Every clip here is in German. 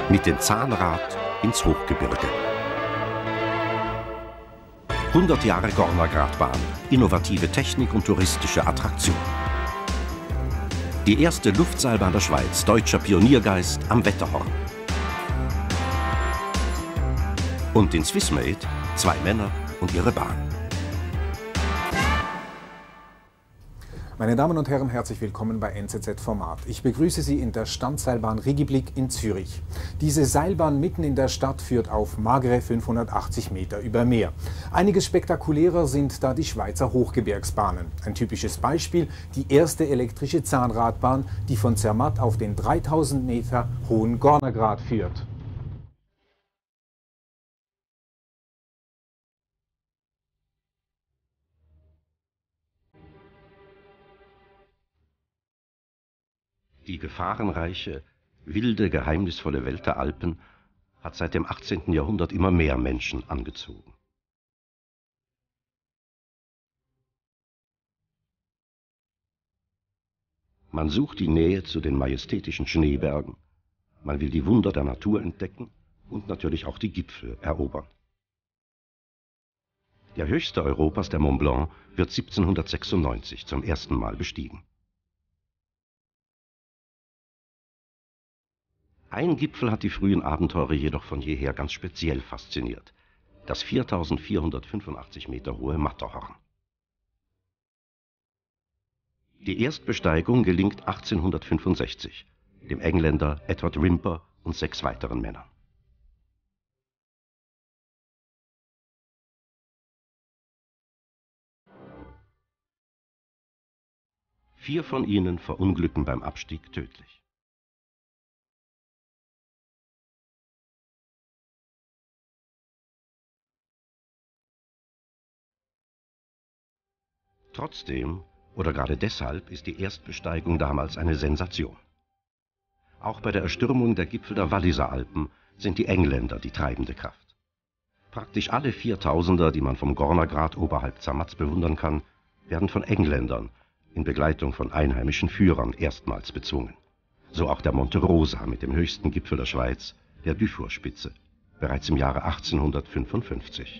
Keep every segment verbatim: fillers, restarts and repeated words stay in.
Mit dem Zahnrad ins Hochgebirge. hundert Jahre Gornergratbahn, innovative Technik und touristische Attraktion. Die erste Luftseilbahn der Schweiz, deutscher Pioniergeist am Wetterhorn. Und in Swissmade zwei Männer und ihre Bahn. Meine Damen und Herren, herzlich willkommen bei N Z Z Format. Ich begrüße Sie in der Standseilbahn Rigiblick in Zürich. Diese Seilbahn mitten in der Stadt führt auf magere fünfhundertachtzig Meter über Meer. Einiges spektakulärer sind da die Schweizer Hochgebirgsbahnen. Ein typisches Beispiel, die erste elektrische Zahnradbahn, die von Zermatt auf den dreitausend Meter hohen Gornergrat führt. Die gefahrenreiche, wilde, geheimnisvolle Welt der Alpen hat seit dem achtzehnten Jahrhundert immer mehr Menschen angezogen. Man sucht die Nähe zu den majestätischen Schneebergen, man will die Wunder der Natur entdecken und natürlich auch die Gipfel erobern. Der höchste Europas, der Mont Blanc, wird siebzehnhundertsechsundneunzig zum ersten Mal bestiegen. Ein Gipfel hat die frühen Abenteurer jedoch von jeher ganz speziell fasziniert: das viertausendvierhundertfünfundachtzig Meter hohe Matterhorn. Die Erstbesteigung gelingt achtzehnhundertfünfundsechzig, dem Engländer Edward Whymper und sechs weiteren Männern. Vier von ihnen verunglücken beim Abstieg tödlich. Trotzdem, oder gerade deshalb, ist die Erstbesteigung damals eine Sensation. Auch bei der Erstürmung der Gipfel der Walliser Alpen sind die Engländer die treibende Kraft. Praktisch alle Viertausender, die man vom Gornergrat oberhalb Zermatts bewundern kann, werden von Engländern in Begleitung von einheimischen Führern erstmals bezwungen. So auch der Monte Rosa mit dem höchsten Gipfel der Schweiz, der Dufour-Spitze, bereits im Jahre achtzehnhundertfünfundfünfzig.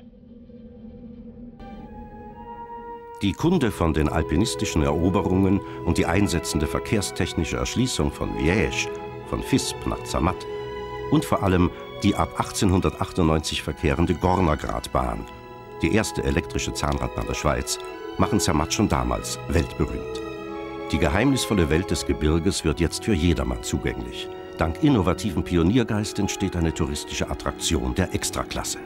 Die Kunde von den alpinistischen Eroberungen und die einsetzende verkehrstechnische Erschließung von Liège, von Visp nach Zermatt und vor allem die ab achtzehnhundertachtundneunzig verkehrende Gornergratbahn, die erste elektrische Zahnradbahn der Schweiz, machen Zermatt schon damals weltberühmt. Die geheimnisvolle Welt des Gebirges wird jetzt für jedermann zugänglich. Dank innovativen Pioniergeist entsteht eine touristische Attraktion der Extraklasse.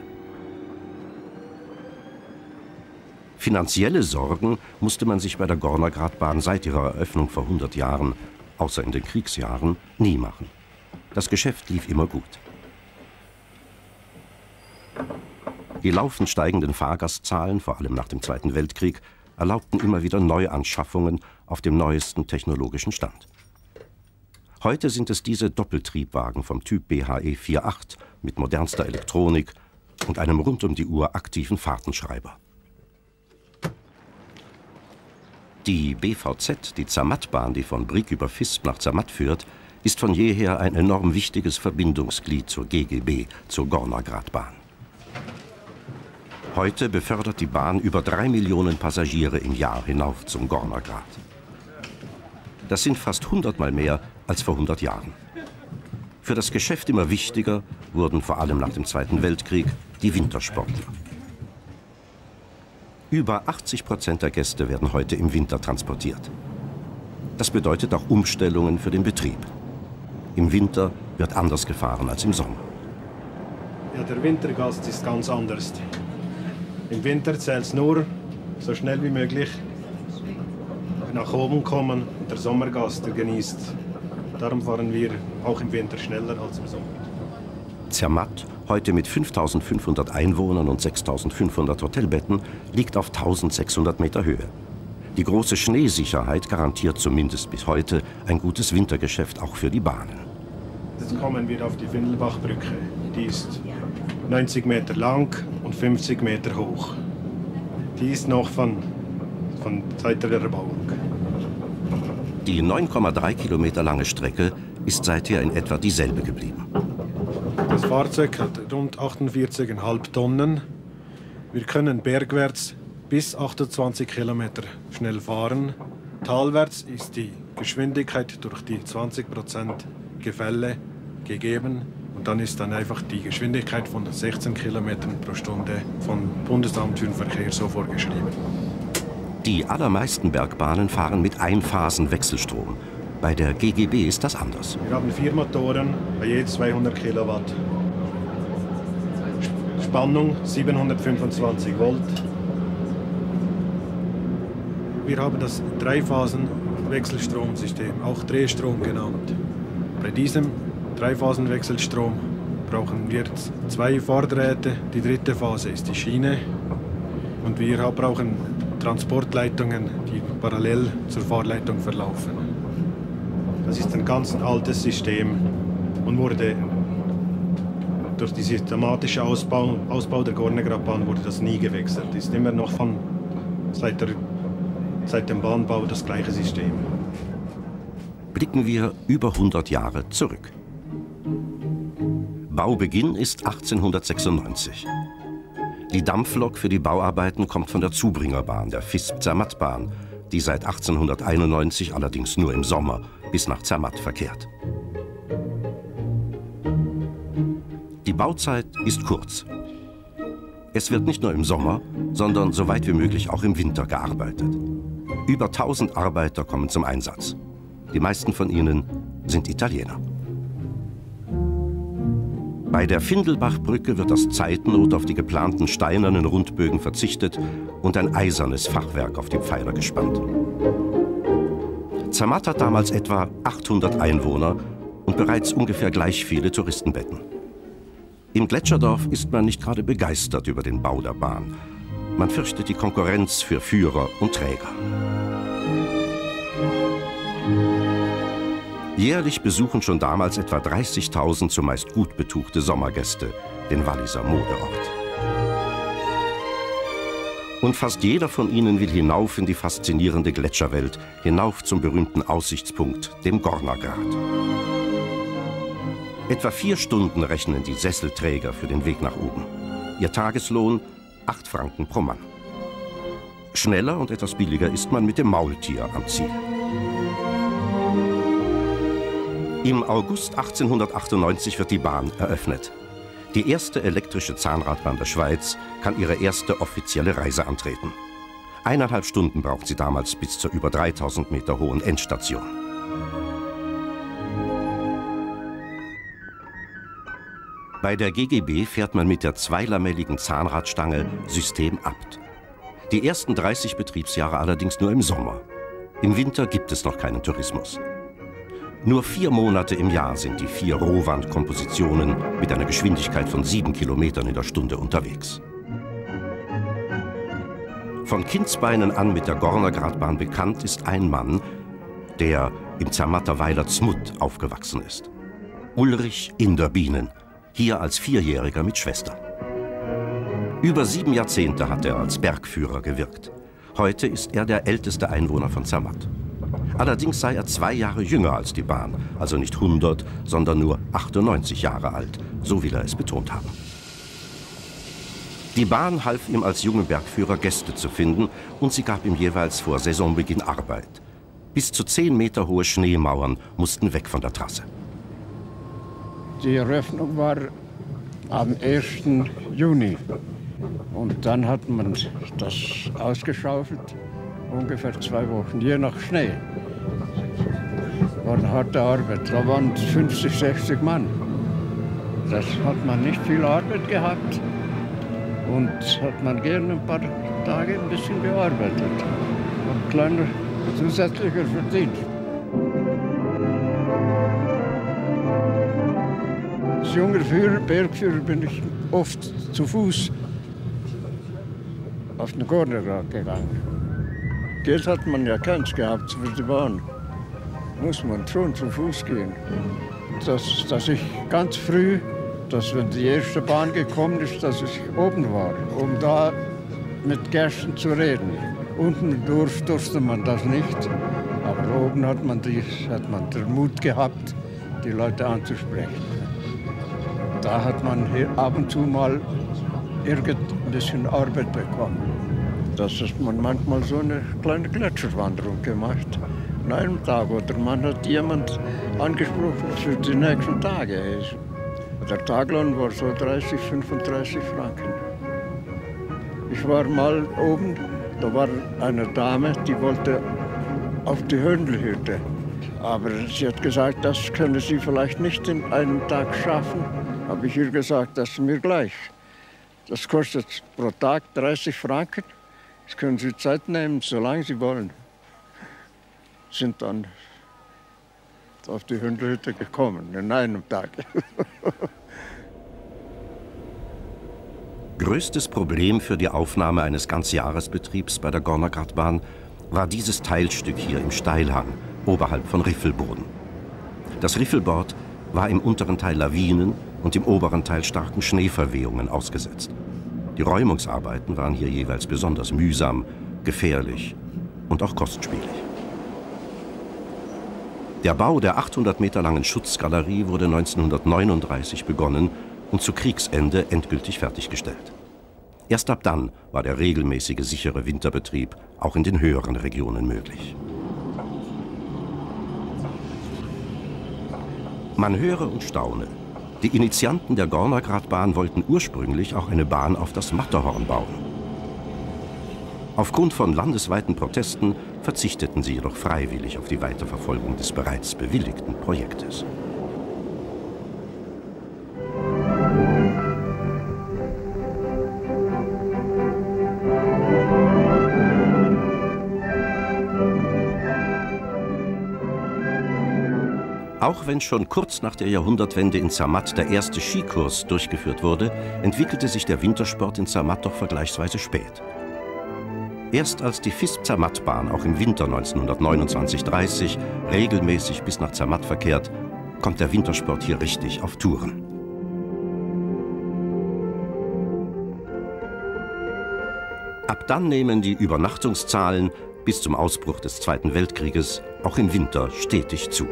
Finanzielle Sorgen musste man sich bei der Gornergratbahn seit ihrer Eröffnung vor hundert Jahren, außer in den Kriegsjahren, nie machen. Das Geschäft lief immer gut. Die laufend steigenden Fahrgastzahlen, vor allem nach dem Zweiten Weltkrieg, erlaubten immer wieder Neuanschaffungen auf dem neuesten technologischen Stand. Heute sind es diese Doppeltriebwagen vom Typ B H E acht mit modernster Elektronik und einem rund um die Uhr aktiven Fahrtenschreiber. Die B V Z, die Zermattbahn, die von Brig über Visp nach Zermatt führt, ist von jeher ein enorm wichtiges Verbindungsglied zur G G B, zur Gornergratbahn. Heute befördert die Bahn über drei Millionen Passagiere im Jahr hinauf zum Gornergrat. Das sind fast hundertmal mehr als vor hundert Jahren. Für das Geschäft immer wichtiger wurden vor allem nach dem Zweiten Weltkrieg die Wintersportler. Über achtzig Prozent der Gäste werden heute im Winter transportiert. Das bedeutet auch Umstellungen für den Betrieb. Im Winter wird anders gefahren als im Sommer. Ja, der Wintergast ist ganz anders. Im Winter zählt es nur, so schnell wie möglich nach oben kommen und der Sommergast der genießt. Darum fahren wir auch im Winter schneller als im Sommer. Zermatt, heute mit fünftausendfünfhundert Einwohnern und sechstausendfünfhundert Hotelbetten, liegt auf eintausendsechshundert Meter Höhe. Die große Schneesicherheit garantiert zumindest bis heute ein gutes Wintergeschäft auch für die Bahnen. Jetzt kommen wir auf die Findelbachbrücke. Die ist neunzig Meter lang und fünfzig Meter hoch. Die ist noch von, von Zeit der Erbauung. Die neun Komma drei Kilometer lange Strecke ist seither in etwa dieselbe geblieben. Das Fahrzeug hat rund achtundvierzig Komma fünf Tonnen. Wir können bergwärts bis achtundzwanzig Kilometer schnell fahren. Talwärts ist die Geschwindigkeit durch die zwanzig Prozent Gefälle gegeben. Und dann ist dann einfach die Geschwindigkeit von sechzehn Kilometern pro Stunde vom Bundesamt für den Verkehr so vorgeschrieben. Die allermeisten Bergbahnen fahren mit Einphasen-Wechselstrom. Bei der G G B ist das anders. Wir haben vier Motoren, bei je zweihundert Kilowatt. Spannung siebenhundertfünfundzwanzig Volt. Wir haben das Dreiphasen-Wechselstromsystem, auch Drehstrom genannt. Bei diesem Dreiphasenwechselstrom brauchen wir zwei Fahrdrähte. Die dritte Phase ist die Schiene. Und wir brauchen Transportleitungen, die parallel zur Fahrleitung verlaufen. Das ist ein ganz altes System und wurde durch den systematischen Ausbau, Ausbau der Gornergratbahn wurde das nie gewechselt. Das ist immer noch von, seit, der, seit dem Bahnbau das gleiche System. Blicken wir über hundert Jahre zurück. Baubeginn ist achtzehnhundertsechsundneunzig. Die Dampflok für die Bauarbeiten kommt von der Zubringerbahn, der Visp-Zermatt-Bahn, die seit achtzehnhunderteinundneunzig allerdings nur im Sommer bis nach Zermatt verkehrt. Die Bauzeit ist kurz. Es wird nicht nur im Sommer, sondern so weit wie möglich auch im Winter gearbeitet. Über tausend Arbeiter kommen zum Einsatz. Die meisten von ihnen sind Italiener. Bei der Findelbachbrücke wird aus Zeitnot auf die geplanten steinernen Rundbögen verzichtet und ein eisernes Fachwerk auf die Pfeiler gespannt. Zermatt hat damals etwa achthundert Einwohner und bereits ungefähr gleich viele Touristenbetten. Im Gletscherdorf ist man nicht gerade begeistert über den Bau der Bahn. Man fürchtet die Konkurrenz für Führer und Träger. Jährlich besuchen schon damals etwa dreißigtausend zumeist gut betuchte Sommergäste den Walliser Modeort. Und fast jeder von ihnen will hinauf in die faszinierende Gletscherwelt, hinauf zum berühmten Aussichtspunkt, dem Gornergrat. Etwa vier Stunden rechnen die Sesselträger für den Weg nach oben. Ihr Tageslohn acht Franken pro Mann. Schneller und etwas billiger ist man mit dem Maultier am Ziel. Im August achtzehnhundertachtundneunzig wird die Bahn eröffnet. Die erste elektrische Zahnradbahn der Schweiz kann ihre erste offizielle Reise antreten. Eineinhalb Stunden braucht sie damals bis zur über dreitausend Meter hohen Endstation. Bei der G G B fährt man mit der zweilamelligen Zahnradstange System Abt. Die ersten dreißig Betriebsjahre allerdings nur im Sommer. Im Winter gibt es noch keinen Tourismus. Nur vier Monate im Jahr sind die vier Rohwandkompositionen mit einer Geschwindigkeit von sieben Kilometern in der Stunde unterwegs. Von Kindsbeinen an mit der Gornergratbahn bekannt ist ein Mann, der im Zermatter Weiler Z'Mutt aufgewachsen ist. Ulrich Inderbienen, hier als Vierjähriger mit Schwester. Über sieben Jahrzehnte hat er als Bergführer gewirkt. Heute ist er der älteste Einwohner von Zermatt. Allerdings sei er zwei Jahre jünger als die Bahn, also nicht hundert, sondern nur achtundneunzig Jahre alt, so will er es betont haben. Die Bahn half ihm als junger Bergführer Gäste zu finden und sie gab ihm jeweils vor Saisonbeginn Arbeit. Bis zu zehn Meter hohe Schneemauern mussten weg von der Trasse. Die Eröffnung war am ersten Juni und dann hat man das ausgeschaufelt, ungefähr zwei Wochen, je nach Schnee. War eine harte Arbeit, da waren fünfzig, sechzig Mann. Das hat man nicht viel Arbeit gehabt und hat man gerne ein paar Tage ein bisschen gearbeitet. Ein kleiner zusätzlicher Verdienst. Als junger Führer, Bergführer bin ich oft zu Fuß auf den Gornergrat gegangen. Geld hat man ja keins gehabt für die Bahn. Muss man schon zu Fuß gehen. Dass, dass ich ganz früh, dass wenn die erste Bahn gekommen ist, dass ich oben war, um da mit Gästen zu reden. Unten durch durfte man das nicht, aber oben hat man, die, hat man den Mut gehabt, die Leute anzusprechen. Da hat man hier ab und zu mal irgend ein bisschen Arbeit bekommen. Das hat man manchmal so eine kleine Gletscherwanderung gemacht. An einem Tag. Oder man hat jemand angesprochen für die nächsten Tage. Der Taglohn war so dreißig, fünfunddreißig Franken. Ich war mal oben, da war eine Dame, die wollte auf die Hündlhütte. Aber sie hat gesagt, das können Sie vielleicht nicht in einem Tag schaffen. Habe ich ihr gesagt, das ist mir gleich. Das kostet pro Tag dreißig Franken. Das können Sie Zeit nehmen, solange Sie wollen. Sind dann auf die Hündlhütte gekommen, in einem Tag. Größtes Problem für die Aufnahme eines Ganzjahresbetriebs bei der Gornergratbahn war dieses Teilstück hier im Steilhang, oberhalb von Riffelboden. Das Riffelbord war im unteren Teil Lawinen und im oberen Teil starken Schneeverwehungen ausgesetzt. Die Räumungsarbeiten waren hier jeweils besonders mühsam, gefährlich und auch kostspielig. Der Bau der achthundert Meter langen Schutzgalerie wurde neunzehnhundertneununddreißig begonnen und zu Kriegsende endgültig fertiggestellt. Erst ab dann war der regelmäßige, sichere Winterbetrieb auch in den höheren Regionen möglich. Man höre und staune. Die Initianten der Gornergratbahn wollten ursprünglich auch eine Bahn auf das Matterhorn bauen. Aufgrund von landesweiten Protesten verzichteten sie jedoch freiwillig auf die Weiterverfolgung des bereits bewilligten Projektes. Auch wenn schon kurz nach der Jahrhundertwende in Zermatt der erste Skikurs durchgeführt wurde, entwickelte sich der Wintersport in Zermatt doch vergleichsweise spät. Erst als die F I S P-Zermatt-Bahn auch im Winter neunzehnhundertneunundzwanzig dreißig regelmäßig bis nach Zermatt verkehrt, kommt der Wintersport hier richtig auf Touren. Ab dann nehmen die Übernachtungszahlen bis zum Ausbruch des Zweiten Weltkrieges auch im Winter stetig zu.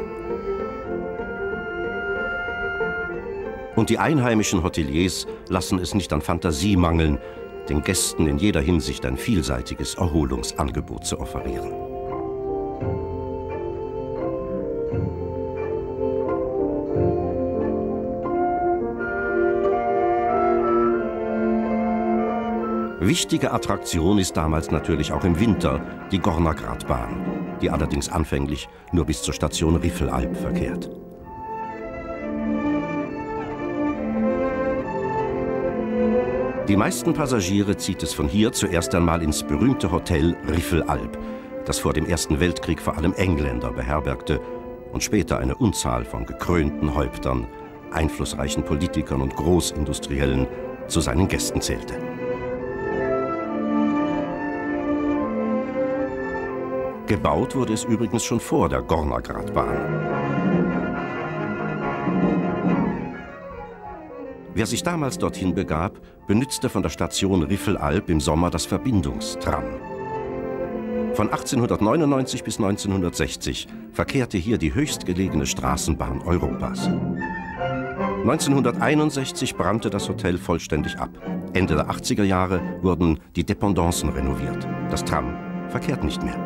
Und die einheimischen Hoteliers lassen es nicht an Fantasie mangeln, den Gästen in jeder Hinsicht ein vielseitiges Erholungsangebot zu offerieren. Wichtige Attraktion ist damals natürlich auch im Winter die Gornergratbahn, die allerdings anfänglich nur bis zur Station Riffelalp verkehrt. Die meisten Passagiere zieht es von hier zuerst einmal ins berühmte Hotel Riffelalp, das vor dem Ersten Weltkrieg vor allem Engländer beherbergte und später eine Unzahl von gekrönten Häuptern, einflussreichen Politikern und Großindustriellen zu seinen Gästen zählte. Gebaut wurde es übrigens schon vor der Gornergratbahn. Wer sich damals dorthin begab, benützte von der Station Riffelalp im Sommer das Verbindungstram. Von achtzehnhundertneunundneunzig bis neunzehnhundertsechzig verkehrte hier die höchstgelegene Straßenbahn Europas. neunzehnhunderteinundsechzig brannte das Hotel vollständig ab. Ende der achtziger Jahre wurden die Dependancen renoviert. Das Tram verkehrt nicht mehr.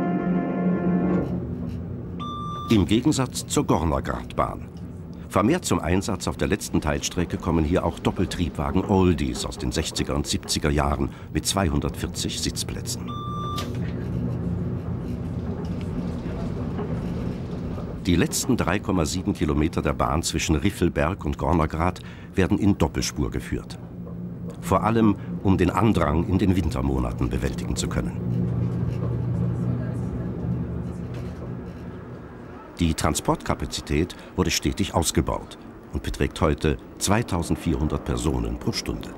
Im Gegensatz zur Gornergratbahn. Vermehrt zum Einsatz auf der letzten Teilstrecke kommen hier auch Doppeltriebwagen Oldies aus den sechziger und siebziger Jahren mit zweihundertvierzig Sitzplätzen. Die letzten drei Komma sieben Kilometer der Bahn zwischen Riffelberg und Gornergrat werden in Doppelspur geführt. Vor allem, um den Andrang in den Wintermonaten bewältigen zu können. Die Transportkapazität wurde stetig ausgebaut und beträgt heute zweitausendvierhundert Personen pro Stunde.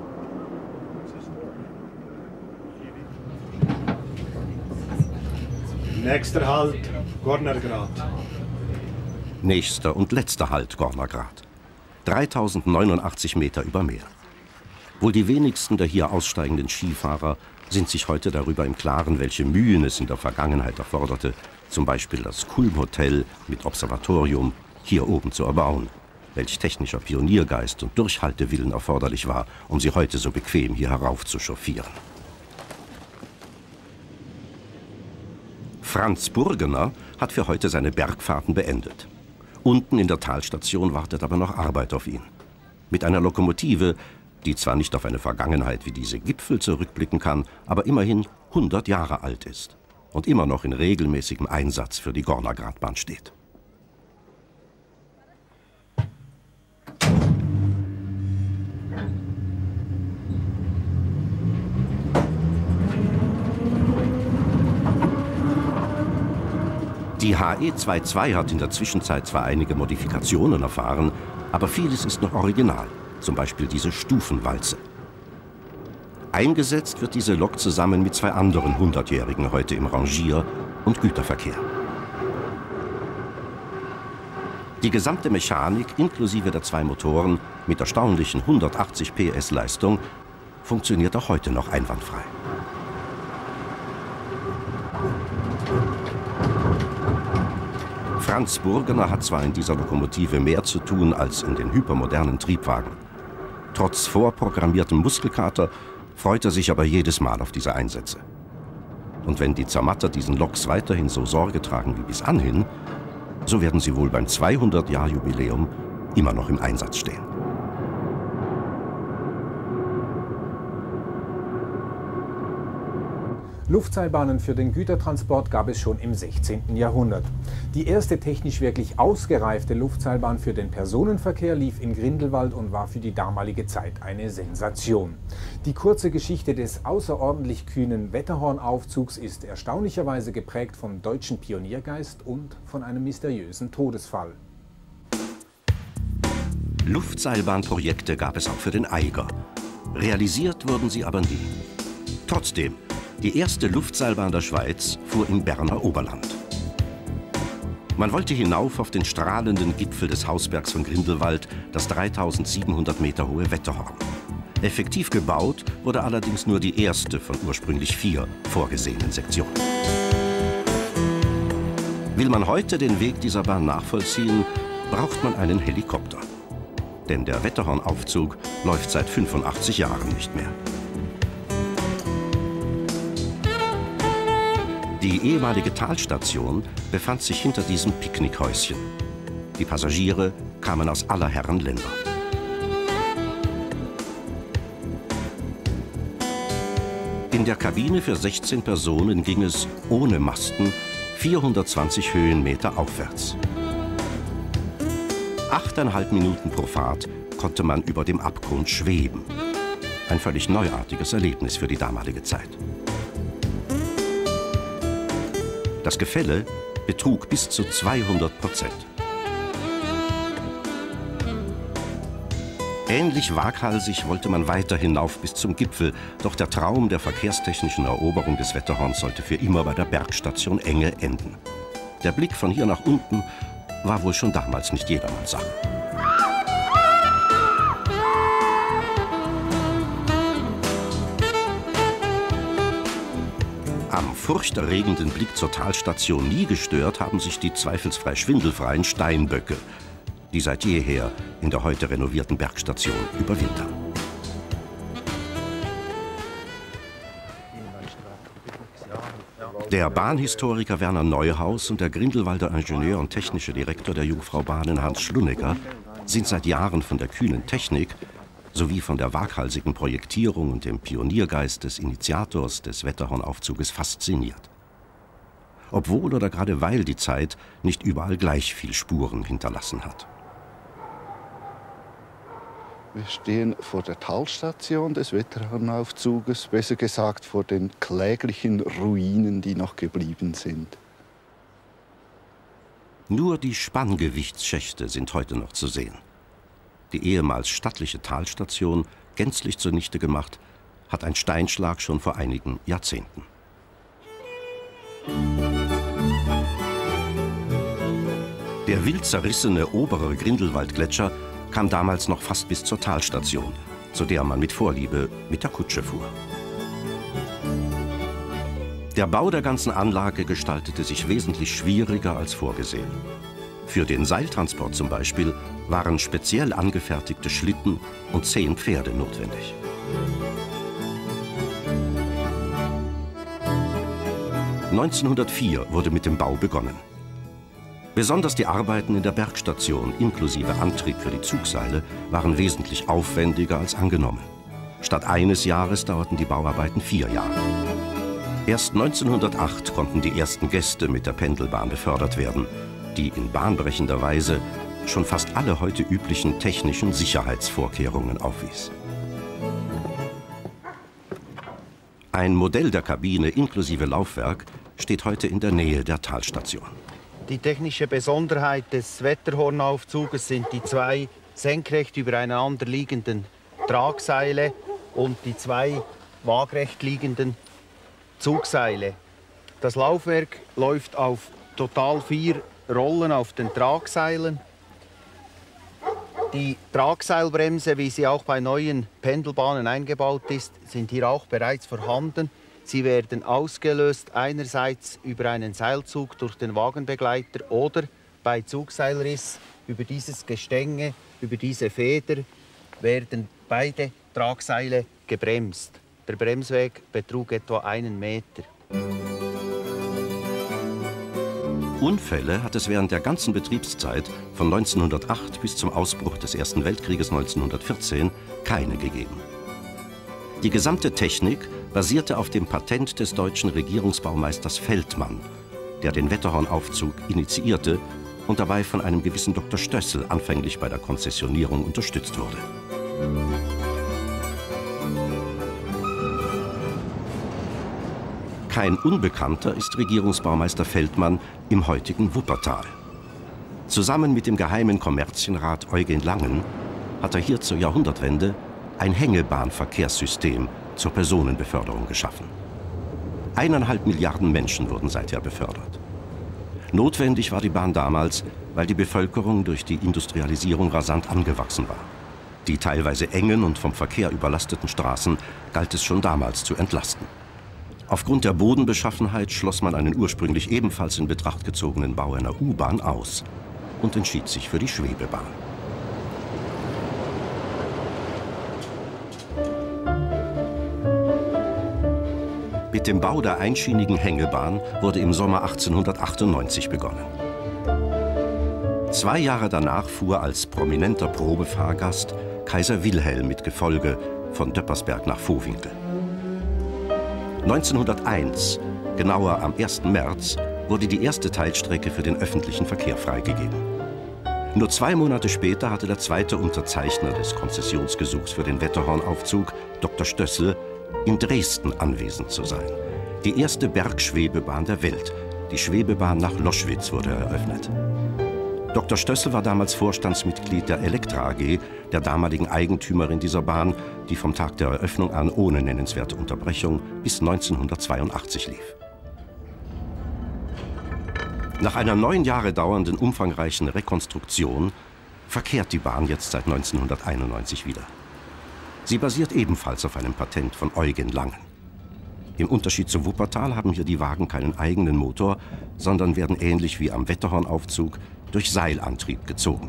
Nächster Halt, Gornergrat. Nächster und letzter Halt Gornergrat. dreitausendneunundachtzig Meter über Meer. Wohl die wenigsten der hier aussteigenden Skifahrer sind sich heute darüber im Klaren, welche Mühen es in der Vergangenheit erforderte, zum Beispiel das Kulm-Hotel mit Observatorium hier oben zu erbauen. welch technischer Pioniergeist und Durchhaltewillen erforderlich war, um sie heute so bequem hier herauf zu chauffieren. Franz Burgener hat für heute seine Bergfahrten beendet. Unten in der Talstation wartet aber noch Arbeit auf ihn. Mit einer Lokomotive, die zwar nicht auf eine Vergangenheit wie diese Gipfel zurückblicken kann, aber immerhin hundert Jahre alt ist und immer noch in regelmäßigem Einsatz für die Gornergratbahn steht. Die H E zweiundzwanzig hat in der Zwischenzeit zwar einige Modifikationen erfahren, aber vieles ist noch original, zum Beispiel diese Stufenwalze. Eingesetzt wird diese Lok zusammen mit zwei anderen Hundertjährigen heute im Rangier- und Güterverkehr. Die gesamte Mechanik inklusive der zwei Motoren mit erstaunlichen hundertachtzig P S Leistung funktioniert auch heute noch einwandfrei. Franz Burgener hat zwar in dieser Lokomotive mehr zu tun als in den hypermodernen Triebwagen. Trotz vorprogrammiertem Muskelkater freut er sich aber jedes Mal auf diese Einsätze. Und wenn die Zermatter diesen Loks weiterhin so Sorge tragen wie bis anhin, so werden sie wohl beim zweihundert-Jahr-Jubiläum immer noch im Einsatz stehen. Luftseilbahnen für den Gütertransport gab es schon im sechzehnten Jahrhundert. Die erste technisch wirklich ausgereifte Luftseilbahn für den Personenverkehr lief in Grindelwald und war für die damalige Zeit eine Sensation. Die kurze Geschichte des außerordentlich kühnen Wetterhornaufzugs ist erstaunlicherweise geprägt vom deutschen Pioniergeist und von einem mysteriösen Todesfall. Luftseilbahnprojekte gab es auch für den Eiger. Realisiert wurden sie aber nie. Trotzdem, die erste Luftseilbahn der Schweiz fuhr im Berner Oberland. Man wollte hinauf auf den strahlenden Gipfel des Hausbergs von Grindelwald, das dreitausendsiebenhundert Meter hohe Wetterhorn. Effektiv gebaut wurde allerdings nur die erste von ursprünglich vier vorgesehenen Sektionen. Will man heute den Weg dieser Bahn nachvollziehen, braucht man einen Helikopter. Denn der Wetterhornaufzug läuft seit fünfundachtzig Jahren nicht mehr. Die ehemalige Talstation befand sich hinter diesem Picknickhäuschen. Die Passagiere kamen aus aller Herren Länder. In der Kabine für sechzehn Personen ging es ohne Masten vierhundertzwanzig Höhenmeter aufwärts. Achteinhalb Minuten pro Fahrt konnte man über dem Abgrund schweben. Ein völlig neuartiges Erlebnis für die damalige Zeit. Das Gefälle betrug bis zu zweihundert Prozent. Ähnlich waghalsig wollte man weiter hinauf bis zum Gipfel, doch der Traum der verkehrstechnischen Eroberung des Wetterhorns sollte für immer bei der Bergstation Enge enden. Der Blick von hier nach unten war wohl schon damals nicht jedermanns Sache. Am furchterregenden Blick zur Talstation nie gestört haben sich die zweifelsfrei schwindelfreien Steinböcke, die seit jeher in der heute renovierten Bergstation überwintern. Der Bahnhistoriker Werner Neuhaus und der Grindelwalder Ingenieur und technische Direktor der Jungfraubahnen Hans Schlunnecker sind seit Jahren von der kühnen Technik sowie von der waghalsigen Projektierung und dem Pioniergeist des Initiators des Wetterhornaufzuges fasziniert. Obwohl oder gerade weil die Zeit nicht überall gleich viel Spuren hinterlassen hat. Wir stehen vor der Talstation des Wetterhornaufzuges, besser gesagt vor den kläglichen Ruinen, die noch geblieben sind. Nur die Spanngewichtsschächte sind heute noch zu sehen. Die ehemals stattliche Talstation, gänzlich zunichte gemacht, hat ein Steinschlag schon vor einigen Jahrzehnten. Der wild zerrissene obere Grindelwaldgletscher kam damals noch fast bis zur Talstation, zu der man mit Vorliebe mit der Kutsche fuhr. Der Bau der ganzen Anlage gestaltete sich wesentlich schwieriger als vorgesehen. Für den Seiltransport zum Beispiel waren speziell angefertigte Schlitten und zehn Pferde notwendig. neunzehnhundertvier wurde mit dem Bau begonnen. Besonders die Arbeiten in der Bergstation inklusive Antrieb für die Zugseile waren wesentlich aufwendiger als angenommen. Statt eines Jahres dauerten die Bauarbeiten vier Jahre. Erst neunzehnhundertacht konnten die ersten Gäste mit der Pendelbahn befördert werden, die in bahnbrechender Weise schon fast alle heute üblichen technischen Sicherheitsvorkehrungen aufwies. Ein Modell der Kabine inklusive Laufwerk steht heute in der Nähe der Talstation. Die technische Besonderheit des Wetterhornaufzuges sind die zwei senkrecht übereinander liegenden Tragseile und die zwei waagrecht liegenden Zugseile. Das Laufwerk läuft auf total vier Rollen auf den Tragseilen. Die Tragseilbremse, wie sie auch bei neuen Pendelbahnen eingebaut ist, sind hier auch bereits vorhanden. Sie werden ausgelöst einerseits über einen Seilzug durch den Wagenbegleiter oder bei Zugseilriss über dieses Gestänge, über diese Feder werden beide Tragseile gebremst. Der Bremsweg betrug etwa einen Meter. Unfälle hat es während der ganzen Betriebszeit von neunzehnhundertacht bis zum Ausbruch des Ersten Weltkrieges neunzehnhundertvierzehn keine gegeben. Die gesamte Technik basierte auf dem Patent des deutschen Regierungsbaumeisters Feldmann, der den Wetterhornaufzug initiierte und dabei von einem gewissen Doktor Stössel anfänglich bei der Konzessionierung unterstützt wurde. Kein Unbekannter ist Regierungsbaumeister Feldmann im heutigen Wuppertal. Zusammen mit dem geheimen Kommerzienrat Eugen Langen hat er hier zur Jahrhundertwende ein Hängebahnverkehrssystem zur Personenbeförderung geschaffen. Eineinhalb Milliarden Menschen wurden seither befördert. Notwendig war die Bahn damals, weil die Bevölkerung durch die Industrialisierung rasant angewachsen war. Die teilweise engen und vom Verkehr überlasteten Straßen galt es schon damals zu entlasten. Aufgrund der Bodenbeschaffenheit schloss man einen ursprünglich ebenfalls in Betracht gezogenen Bau einer U-Bahn aus und entschied sich für die Schwebebahn. Mit dem Bau der einschienigen Hängebahn wurde im Sommer achtzehnhundertachtundneunzig begonnen. Zwei Jahre danach fuhr als prominenter Probefahrgast Kaiser Wilhelm mit Gefolge von Döppersberg nach Vohwinkel. neunzehnhunderteins, genauer am ersten März, wurde die erste Teilstrecke für den öffentlichen Verkehr freigegeben. Nur zwei Monate später hatte der zweite Unterzeichner des Konzessionsgesuchs für den Wetterhornaufzug, Doktor Stössel, in Dresden anwesend zu sein. Die erste Bergschwebebahn der Welt, die Schwebebahn nach Loschwitz, wurde eröffnet. Doktor Stössel war damals Vorstandsmitglied der Elektra A G, der damaligen Eigentümerin dieser Bahn, die vom Tag der Eröffnung an ohne nennenswerte Unterbrechung bis neunzehnhundertzweiundachtzig lief. Nach einer neun Jahre dauernden umfangreichen Rekonstruktion verkehrt die Bahn jetzt seit neunzehnhunderteinundneunzig wieder. Sie basiert ebenfalls auf einem Patent von Eugen Langen. Im Unterschied zum Wuppertal haben hier die Wagen keinen eigenen Motor, sondern werden ähnlich wie am Wetterhornaufzug durch Seilantrieb gezogen.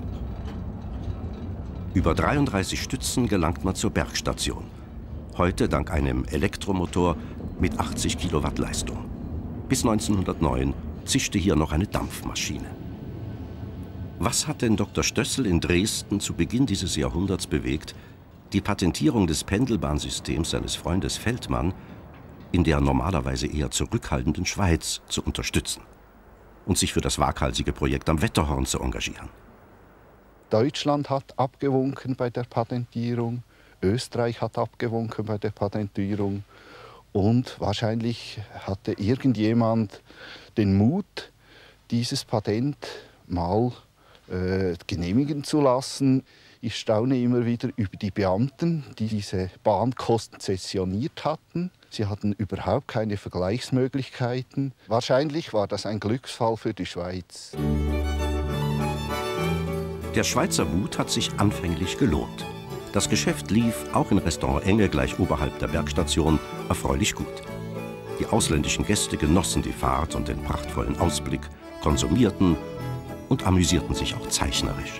Über dreiunddreißig Stützen gelangt man zur Bergstation. Heute dank einem Elektromotor mit achtzig Kilowatt Leistung. Bis neunzehnhundertneun zischte hier noch eine Dampfmaschine. Was hat denn Doktor Stössel in Dresden zu Beginn dieses Jahrhunderts bewegt, die Patentierung des Pendelbahnsystems seines Freundes Feldmann in der normalerweise eher zurückhaltenden Schweiz zu unterstützen und sich für das waghalsige Projekt am Wetterhorn zu engagieren? Deutschland hat abgewunken bei der Patentierung, Österreich hat abgewunken bei der Patentierung und wahrscheinlich hatte irgendjemand den Mut, dieses Patent mal äh, genehmigen zu lassen. Ich staune immer wieder über die Beamten, die diese Bahn konzessioniert hatten. Sie hatten überhaupt keine Vergleichsmöglichkeiten. Wahrscheinlich war das ein Glücksfall für die Schweiz. Der Schweizer Mut hat sich anfänglich gelohnt. Das Geschäft lief, auch in Restaurant Enge gleich oberhalb der Bergstation, erfreulich gut. Die ausländischen Gäste genossen die Fahrt und den prachtvollen Ausblick, konsumierten und amüsierten sich auch zeichnerisch.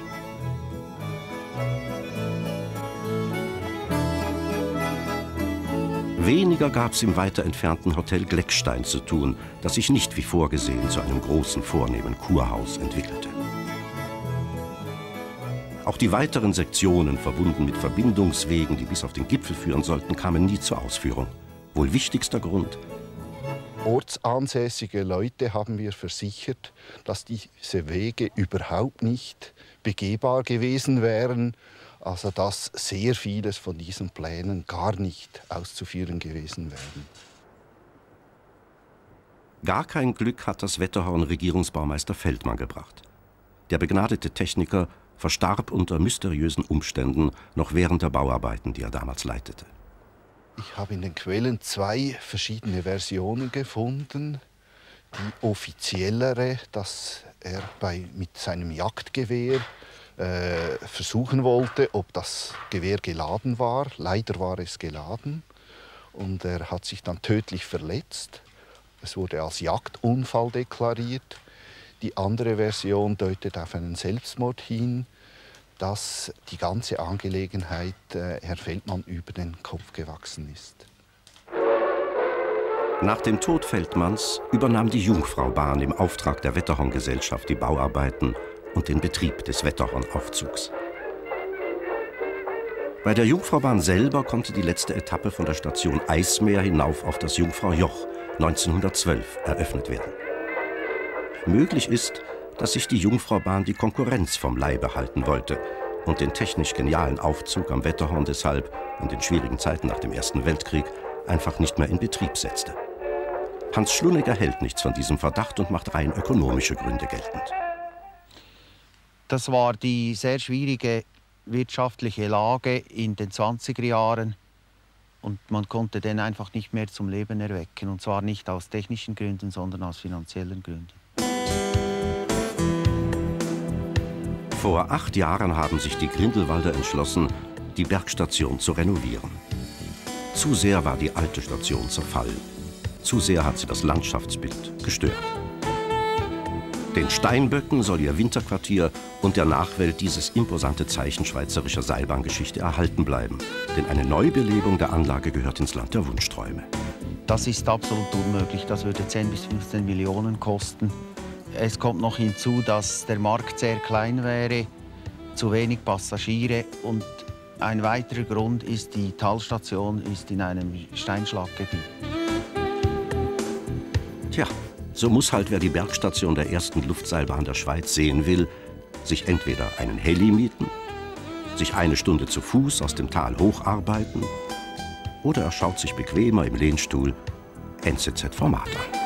Weniger gab es im weiter entfernten Hotel Gleckstein zu tun, das sich nicht wie vorgesehen zu einem großen, vornehmen Kurhaus entwickelte. Auch die weiteren Sektionen, verbunden mit Verbindungswegen, die bis auf den Gipfel führen sollten, kamen nie zur Ausführung. Wohl wichtigster Grund: ortsansässige Leute haben mir versichert, dass diese Wege überhaupt nicht begehbar gewesen wären. Also dass sehr vieles von diesen Plänen gar nicht auszuführen gewesen wären. Gar kein Glück hat das Wetterhorn Regierungsbaumeister Feldmann gebracht. Der begnadete Techniker verstarb unter mysteriösen Umständen noch während der Bauarbeiten, die er damals leitete. Ich habe in den Quellen zwei verschiedene Versionen gefunden. Die offiziellere, dass er bei, mit seinem Jagdgewehr Äh, versuchen wollte, ob das Gewehr geladen war. Leider war es geladen und er hat sich dann tödlich verletzt. Es wurde als Jagdunfall deklariert. Die andere Version deutet auf einen Selbstmord hin, dass die ganze Angelegenheit äh, Herr Feldmann über den Kopf gewachsen ist. Nach dem Tod Feldmanns übernahm die Jungfraubahn im Auftrag der Wetterhorn-Gesellschaft die Bauarbeiten und den Betrieb des Wetterhornaufzugs. Bei der Jungfraubahn selber konnte die letzte Etappe von der Station Eismeer hinauf auf das Jungfraujoch neunzehnhundertzwölf eröffnet werden. Möglich ist, dass sich die Jungfraubahn die Konkurrenz vom Leibe halten wollte und den technisch genialen Aufzug am Wetterhorn deshalb in den schwierigen Zeiten nach dem Ersten Weltkrieg einfach nicht mehr in Betrieb setzte. Hans Schlunegger hält nichts von diesem Verdacht und macht rein ökonomische Gründe geltend. Das war die sehr schwierige wirtschaftliche Lage in den zwanziger Jahren und man konnte den einfach nicht mehr zum Leben erwecken. Und zwar nicht aus technischen Gründen, sondern aus finanziellen Gründen. Vor acht Jahren haben sich die Grindelwalder entschlossen, die Bergstation zu renovieren. Zu sehr war die alte Station zerfallen. Zu sehr hat sie das Landschaftsbild gestört. Den Steinböcken soll ihr Winterquartier und der Nachwelt dieses imposante Zeichen schweizerischer Seilbahngeschichte erhalten bleiben. Denn eine Neubelebung der Anlage gehört ins Land der Wunschträume. Das ist absolut unmöglich. Das würde zehn bis fünfzehn Millionen kosten. Es kommt noch hinzu, dass der Markt sehr klein wäre, zu wenig Passagiere. Und ein weiterer Grund ist, die Talstation ist in einem Steinschlaggebiet. Tja. So muss halt, wer die Bergstation der ersten Luftseilbahn der Schweiz sehen will, sich entweder einen Heli mieten, sich eine Stunde zu Fuß aus dem Tal hocharbeiten oder er schaut sich bequemer im Lehnstuhl N Z Z-Format an.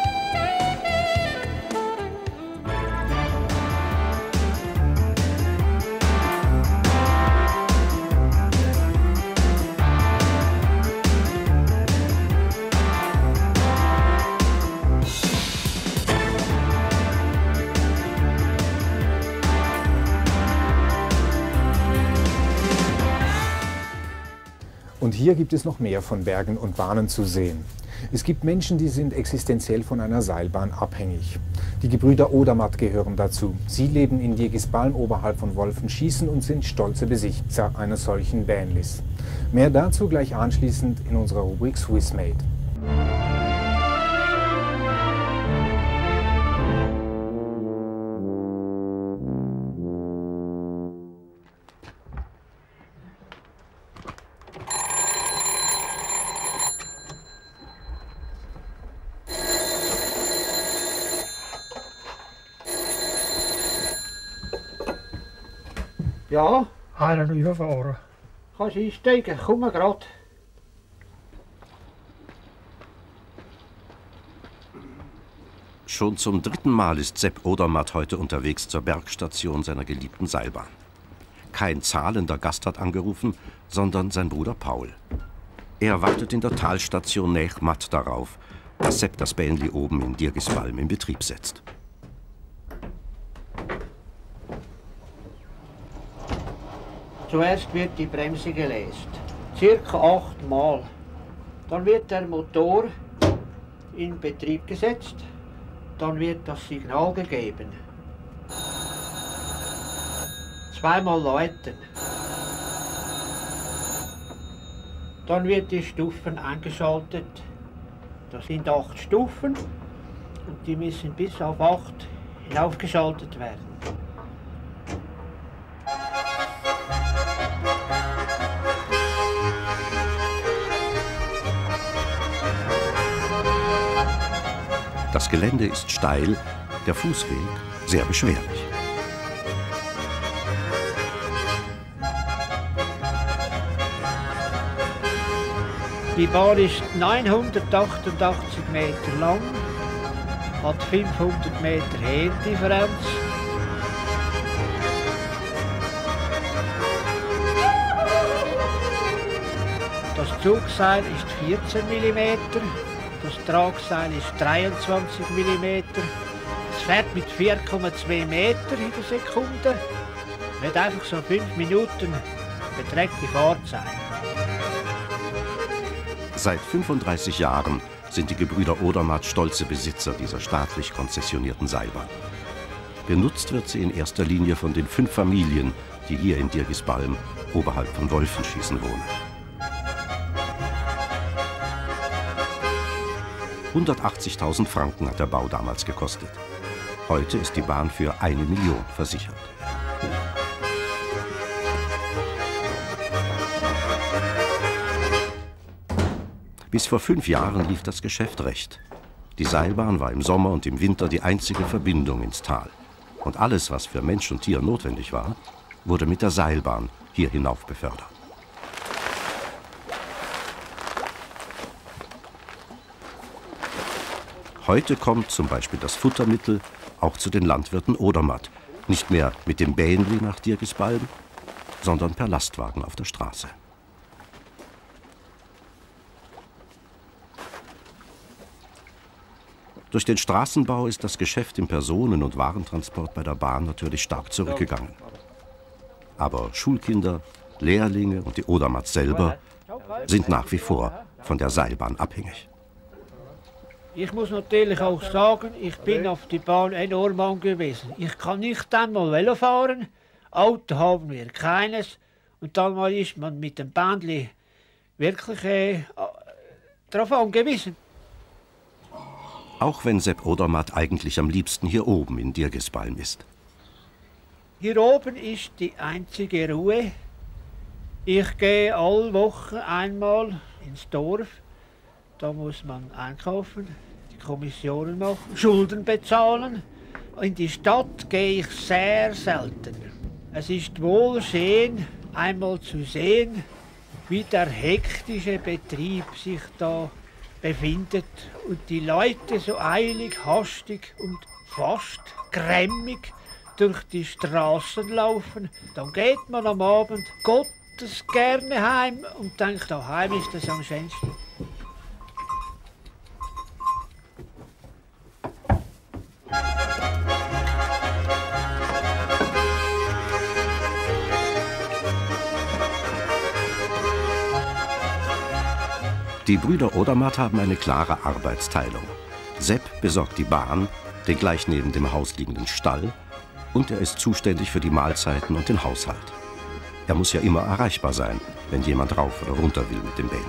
Und hier gibt es noch mehr von Bergen und Bahnen zu sehen. Es gibt Menschen, die sind existenziell von einer Seilbahn abhängig. Die Gebrüder Odermatt gehören dazu. Sie leben in Diegisbalm oberhalb von Wolfenschießen und sind stolze Besitzer einer solchen Bähnlis. Mehr dazu gleich anschließend in unserer Rubrik Swissmade. Ja? Einer überfahren. Kannst du einsteigen? Komm mal grad. Schon zum dritten Mal ist Sepp Odermatt heute unterwegs zur Bergstation seiner geliebten Seilbahn. Kein zahlender Gast hat angerufen, sondern sein Bruder Paul. Er wartet in der Talstation Nächmatt darauf, dass Sepp das Bähnli oben in Diegisbalm in Betrieb setzt. Zuerst wird die Bremse gelesen, circa achtmal. Dann wird der Motor in Betrieb gesetzt, dann wird das Signal gegeben. zweimal läuten. Dann wird die Stufen eingeschaltet. Das sind acht Stufen und die müssen bis auf acht hinaufgeschaltet werden. Das Gelände ist steil, der Fußweg sehr beschwerlich. Die Bahn ist neunhundertachtundachtzig Meter lang, hat fünfhundert Meter Höhendifferenz. Das Zugseil ist vierzehn Millimeter, das Tragseil ist dreiundzwanzig Millimeter. Es fährt mit vier Komma zwei Meter in der Sekunde. Wird einfach so fünf Minuten beträgt die Fahrzeit. Seit fünfunddreißig Jahren sind die Gebrüder Odermatt stolze Besitzer dieser staatlich konzessionierten Seilbahn. Genutzt wird sie in erster Linie von den fünf Familien, die hier in Dirgisbalm oberhalb von Wolfenschießen wohnen. hundertachtzigtausend Franken hat der Bau damals gekostet. Heute ist die Bahn für eine Million versichert. Bis vor fünf Jahren lief das Geschäft recht. Die Seilbahn war im Sommer und im Winter die einzige Verbindung ins Tal. Und alles, was für Mensch und Tier notwendig war, wurde mit der Seilbahn hier hinauf befördert. Heute kommt zum Beispiel das Futtermittel auch zu den Landwirten Odermatt. Nicht mehr mit dem Bähnli nach Dirgisbalm, sondern per Lastwagen auf der Straße. Durch den Straßenbau ist das Geschäft im Personen- und Warentransport bei der Bahn natürlich stark zurückgegangen. Aber Schulkinder, Lehrlinge und die Odermatts selber sind nach wie vor von der Seilbahn abhängig. Ich muss natürlich auch sagen, ich bin auf die Bahn enorm angewiesen. Ich kann nicht einmal Velo fahren, Auto haben wir keines und dann mal ist man mit dem Bändli wirklich äh, darauf angewiesen. Auch wenn Sepp Odermatt eigentlich am liebsten hier oben in Dirgisbalm ist. Hier oben ist die einzige Ruhe. Ich gehe alle Wochen einmal ins Dorf. Da muss man einkaufen, die Kommissionen machen, Schulden bezahlen. In die Stadt gehe ich sehr selten. Es ist wohl schön, einmal zu sehen, wie der hektische Betrieb sich da befindet und die Leute so eilig, hastig und fast grämmig durch die Straßen laufen. Dann geht man am Abend Gottes gerne heim und denkt, daheim ist es am schönsten. Die Brüder Odermatt haben eine klare Arbeitsteilung. Sepp besorgt die Bahn, den gleich neben dem Haus liegenden Stall, und er ist zuständig für die Mahlzeiten und den Haushalt. Er muss ja immer erreichbar sein, wenn jemand rauf oder runter will mit dem Bähnli.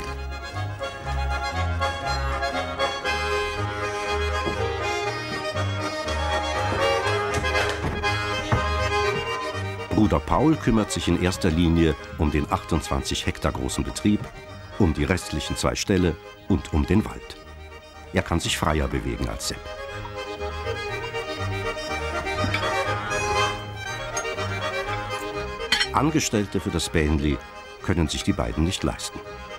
Bruder Paul kümmert sich in erster Linie um den achtundzwanzig Hektar großen Betrieb, um die restlichen zwei Ställe und um den Wald. Er kann sich freier bewegen als Sepp. Angestellte für das Bähnli können sich die beiden nicht leisten.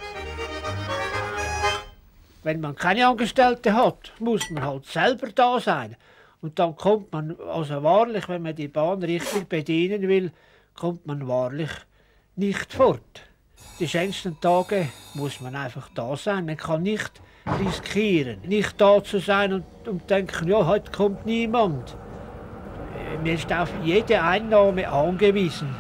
Wenn man keine Angestellte hat, muss man halt selber da sein. Und dann kommt man, also wahrlich, wenn man die Bahn richtig bedienen will, kommt man wahrlich nicht fort. Die schönsten Tage muss man einfach da sein. Man kann nicht riskieren, nicht da zu sein und, und denken, ja, heute kommt niemand. Man ist auf jede Einnahme angewiesen.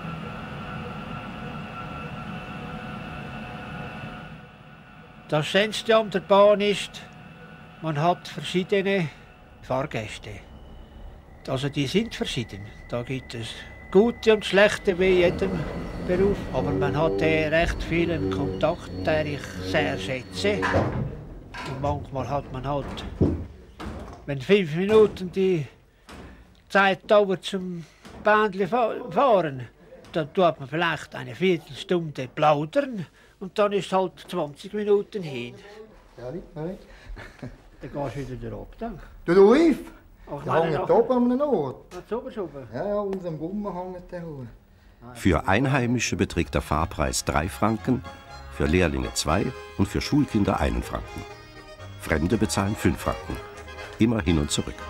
Das Schönste an der Bahn ist, man hat verschiedene Fahrgäste. Also die sind verschieden. Da gibt es gute und schlechte wie jedem Beruf. Aber man hat eh recht vielen Kontakt, den ich sehr schätze. Und manchmal hat man halt, wenn fünf Minuten die Zeit dauert zum Bändli fahren, dann tut man vielleicht eine Viertelstunde plaudern und dann ist halt zwanzig Minuten hin. Ja, nicht, nicht. Dann gehst du wieder drauf. Dann. Du Luif! Ach, Der hängt oben an einem Ort. Was oben schon? Ja, ja, unter dem Gummen hängt der hoch. Für Einheimische beträgt der Fahrpreis drei Franken, für Lehrlinge zwei und für Schulkinder einen Franken. Fremde bezahlen fünf Franken, immer hin und zurück.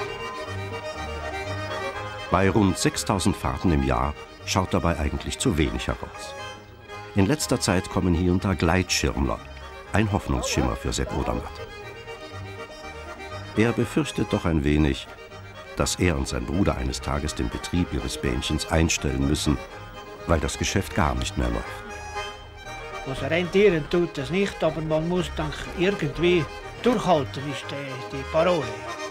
Bei rund sechstausend Fahrten im Jahr schaut dabei eigentlich zu wenig heraus. In letzter Zeit kommen hier und da Gleitschirmler, ein Hoffnungsschimmer für Sepp Odermatt. Er befürchtet doch ein wenig, dass er und sein Bruder eines Tages den Betrieb ihres Bähnchens einstellen müssen, weil das Geschäft gar nicht mehr läuft. Also rentieren tut das nicht, aber man muss dann irgendwie durchhalten, ist die, die Parole.